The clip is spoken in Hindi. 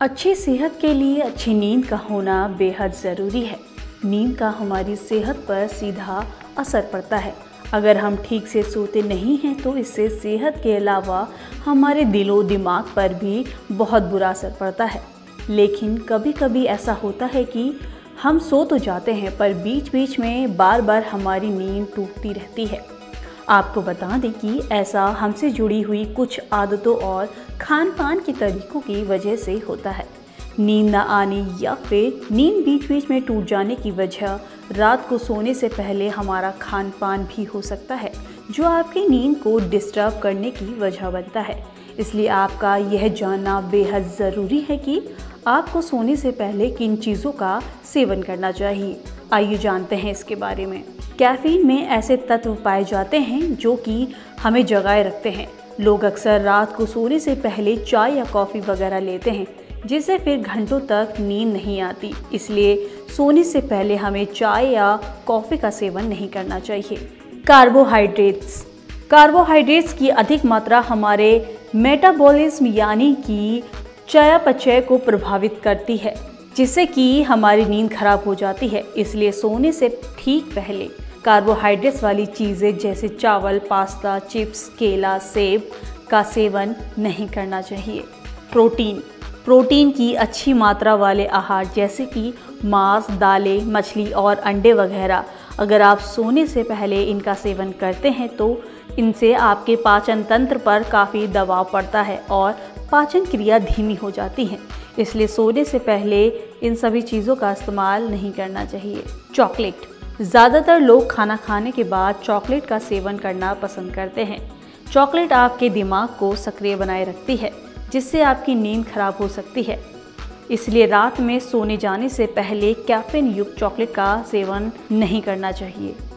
अच्छी सेहत के लिए अच्छी नींद का होना बेहद ज़रूरी है। नींद का हमारी सेहत पर सीधा असर पड़ता है। अगर हम ठीक से सोते नहीं हैं तो इससे सेहत के अलावा हमारे दिलो दिमाग पर भी बहुत बुरा असर पड़ता है। लेकिन कभी कभी ऐसा होता है कि हम सो तो जाते हैं पर बीच बीच में बार बार हमारी नींद टूटती रहती है। आपको बता दें कि ऐसा हमसे जुड़ी हुई कुछ आदतों और खान पान के तरीकों की वजह से होता है। नींद न आने या फिर नींद बीच बीच में टूट जाने की वजह रात को सोने से पहले हमारा खान पान भी हो सकता है, जो आपकी नींद को डिस्टर्ब करने की वजह बनता है। इसलिए आपका यह जानना बेहद ज़रूरी है कि आपको सोने से पहले किन चीज़ों का सेवन करना चाहिए। आइए जानते हैं इसके बारे में। कैफीन में ऐसे तत्व पाए जाते हैं जो कि हमें जगाए रखते हैं। लोग अक्सर रात को सोने से पहले चाय या कॉफ़ी वगैरह लेते हैं, जिससे फिर घंटों तक नींद नहीं आती। इसलिए सोने से पहले हमें चाय या कॉफ़ी का सेवन नहीं करना चाहिए। कार्बोहाइड्रेट्स की अधिक मात्रा हमारे मेटाबॉलिज्म यानी कि चयापचय को प्रभावित करती है, जिससे कि हमारी नींद खराब हो जाती है। इसलिए सोने से ठीक पहले कार्बोहाइड्रेट्स वाली चीज़ें जैसे चावल, पास्ता, चिप्स, केला, सेब का सेवन नहीं करना चाहिए। प्रोटीन की अच्छी मात्रा वाले आहार जैसे कि मांस, दालें, मछली और अंडे वगैरह, अगर आप सोने से पहले इनका सेवन करते हैं तो इनसे आपके पाचन तंत्र पर काफ़ी दबाव पड़ता है और पाचन क्रिया धीमी हो जाती है। इसलिए सोने से पहले इन सभी चीज़ों का इस्तेमाल नहीं करना चाहिए। चॉकलेट, ज़्यादातर लोग खाना खाने के बाद चॉकलेट का सेवन करना पसंद करते हैं। चॉकलेट आपके दिमाग को सक्रिय बनाए रखती है, जिससे आपकी नींद खराब हो सकती है। इसलिए रात में सोने जाने से पहले कैफीन युक्त चॉकलेट का सेवन नहीं करना चाहिए।